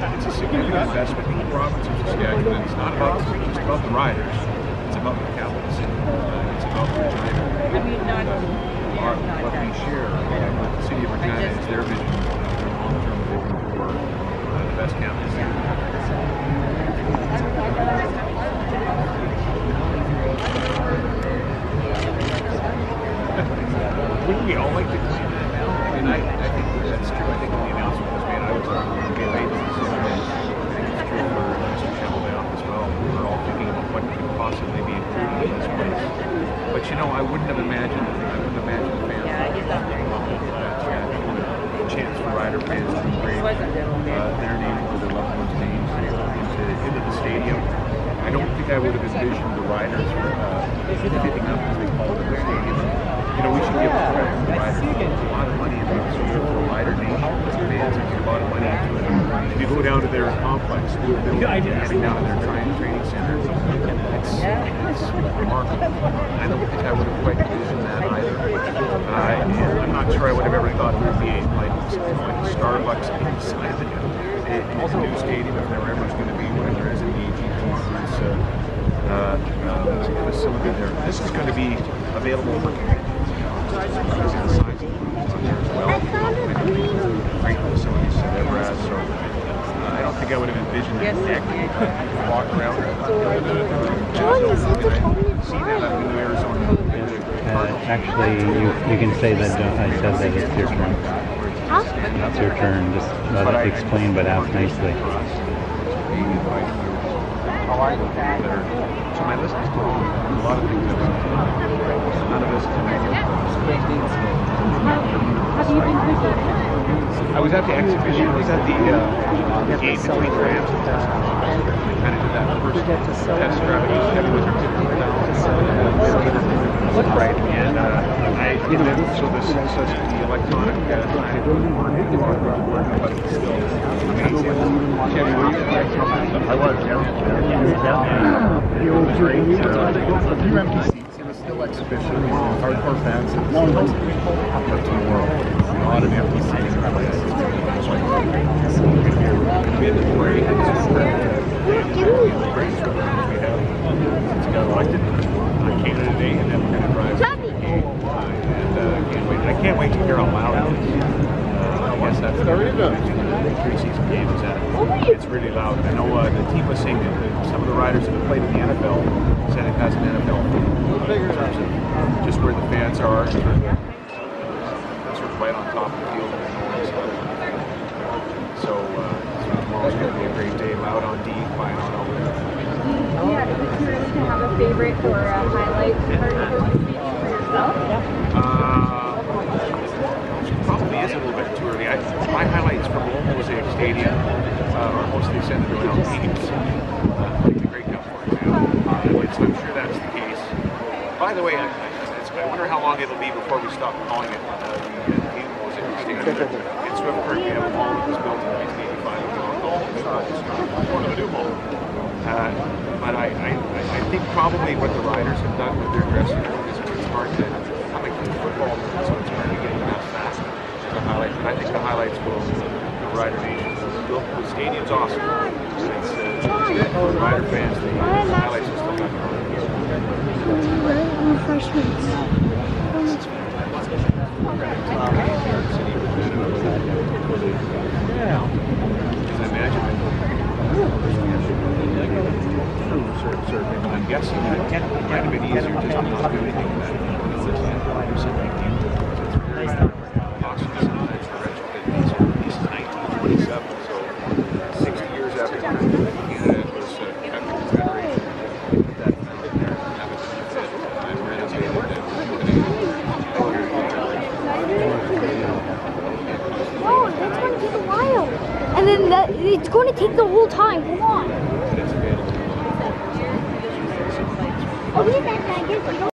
it's a significant investment in the province of Saskatchewan. It's not about just about the riders. It's about the capital city. It's about Regina. What we share with the city of Regina is their vision, their long-term vision for the best capital city. Wouldn't we all like to see that? I mean, I think that's true. I think when the announcement was made, I was made this decision. I think it's true for Mr. Campbell as well. We were all thinking about what could possibly be included in this place. But you know, I wouldn't have imagined the fans a chance for rider fans to engrave their name or their loved ones' names into the stadium. I don't think I would have envisioned the riders fitting up, as they call it, in the stadium. You know, we should give credit to the riders. There's a lot of money in this for the rider nation. Fans have a lot of money into it. If you go down to their complex, heading down to their training center, it's remarkable. I don't think I would have quite envisioned that either. I'm not sure I would have ever thought there would be like Starbucks inside the new stadium, if there ever was going to be one. There is in the AGT facility there. This is going to be available for community. Great facilities to ever add, so I don't think I would have envisioned that deck walk around. See that up in Arizona. Actually, you can say that I said that it's your turn. It's your turn. Just let it explain, but ask nicely. So my list is long. A lot of things I've done. None of this Have you been visiting? I was at the exhibition. I was at the gate between ramps and test. I kind of did that first test drive. I used heavy with her 50 right, and I did it. So this is the electronic but it's still amazing. I was, it was great. A few empty seats. It was still exhibition. Hardcore fans. But tomorrow, a lot of empty seats in place. It's going to be a great got elected on Canada Day, and then we're going to drive to the game. And I can't wait to hear how loud it is. I guess that's the preseason game is at. It's really loud. I know the team was saying that some of the riders that have played in the NFL said it has an NFL in terms of just where the fans are, sort of right on top of the field. So tomorrow's going to be a great day. Loud on D, quiet on over there. Yeah, are you curious to have a favorite or a highlight for yourself? Probably is a little bit too early. My highlights from Old Mosaic Stadium are mostly centered around teams. Like the Grey Cup, for example. I'm sure that's the case. By the way, I wonder how long it'll be before we stop calling it the Mosaic Stadium. In Swift Current, we have a mall that was built in 1985. One of the new mall. But I think probably what the riders have done with their dressing room is it's hard to, I'm a huge football fan, so it's hard to get past that as a highlight. But I think the highlights will the Rider Nation. The stadium's awesome. It's for Rider fans, the highlights will still come on. I'm guessing that it might have been easier just to not do anything with that. This is 1927, so 60 years after Canada was after Confederation, that found there haven't been renovated Oh, that's going to take a while. And then it's going to take the whole time. Come on. It's available. Oh, look at that, I guess.